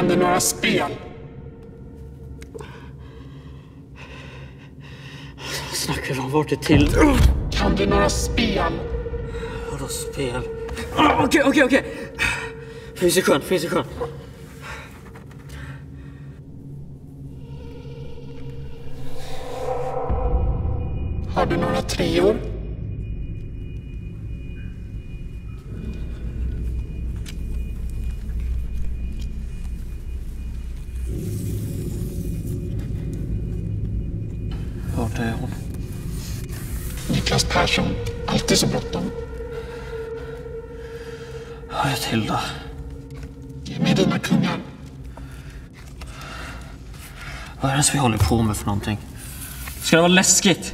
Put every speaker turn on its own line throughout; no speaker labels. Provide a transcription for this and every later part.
du några spel?
Snackar de vart det till?
Kan du några spel?
Vadå spel? Okej. Finns i sjön.
Har du några treor?
Vart är hon?
Niklas Persson, alltid så bråttom.
Vad är Tilda?
Ge mig dina kungar.
Vad är det som vi håller på med för någonting? Ska det vara läskigt?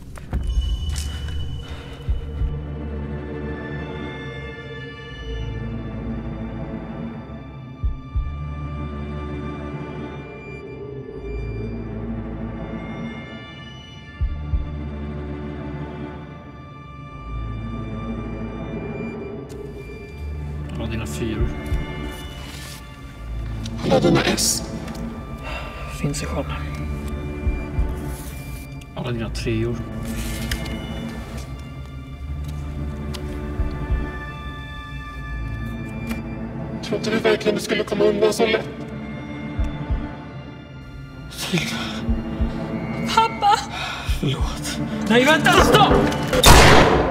Alla dina fyror.
Alla dina S.
Finns i sjön. Alla dina treor.
Trodde du verkligen du skulle komma undan så lätt?
Tilda.
Pappa!
Förlåt. Nej, vänta, stopp!